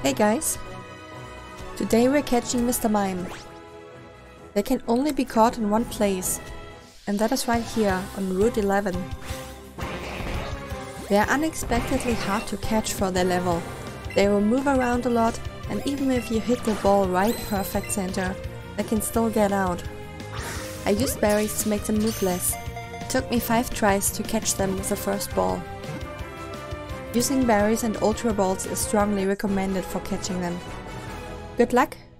Hey guys! Today we're catching Mr. Mime. They can only be caught in one place, and that is right here on Route 11. They are unexpectedly hard to catch for their level. They will move around a lot, and even if you hit the ball right perfect center, they can still get out. I used berries to make them move less. It took me 5 tries to catch them with the first ball. Using berries and ultra balls is strongly recommended for catching them. Good luck!